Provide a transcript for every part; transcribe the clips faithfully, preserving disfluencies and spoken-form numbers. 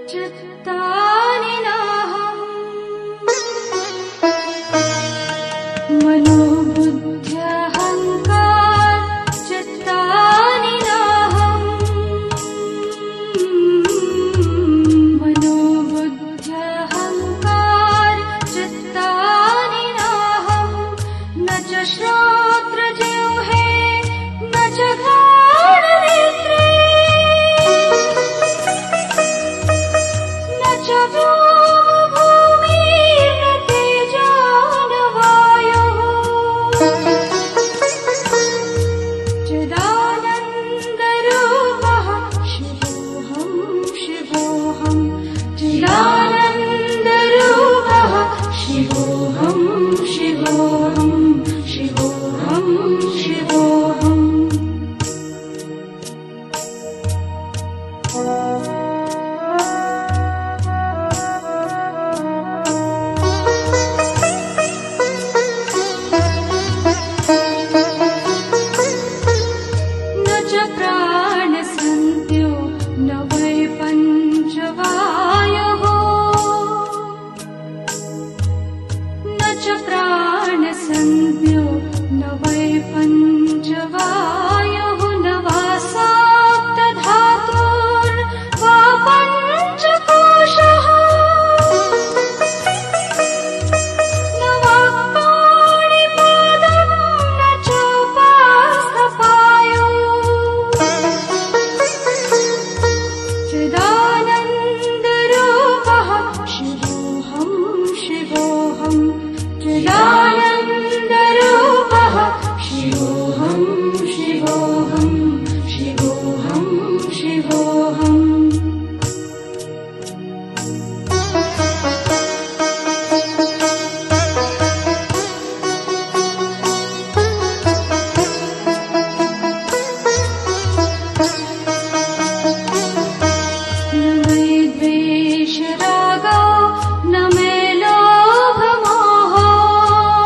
चित्तानि नाहम् मनोबुद्ध्यहङ्कार चित्तानि नाहम् मनोबुद्ध्यहङ्कार चित्तानि नाहम् न च श्रोत्रजिह्वे न च घ्राणनेत्रे न च व्योमभूमिर्न तेजो न वायुः चिदानन्दरूपः शिवोऽहं शिवोऽहं चिदानन्दरूपः शिवोऽहं शिवोऽहं शिवोऽहं शिवोऽहम् न च प्राणसन्त्यो न वै पञ्चवायुः न च प्राणसन्त्यो न वै पञ्चवायुः न वा सप्तधातुर्वा पञ्चकोशः न वा पाणिपादं न चोपास्थपायुः चिदानन्दरूपः शिवोऽहं शिवोऽहं चिदानन्दरूपः शिवोऽहं शिवोऽहं शिवोऽहं शिवोऽहम् न मे द्वेषरागो न मे लोभमोहो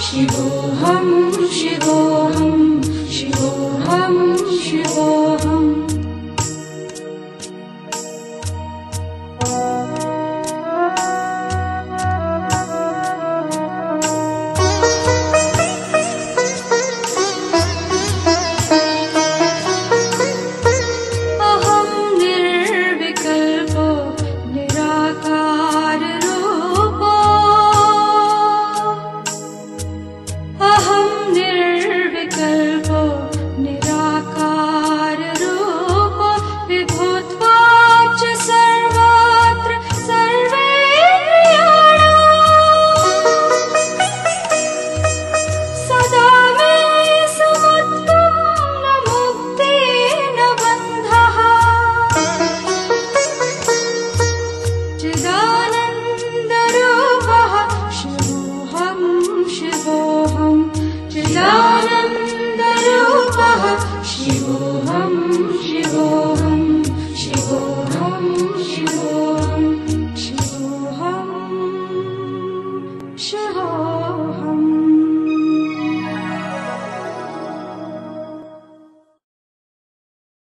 शिवोऽहं शिवोऽहं शिवोऽहं शिवोऽहम् शिवोऽहं शिवोऽहं चिदानन्दरूपः शिवोऽहं चिदानन्दरूपः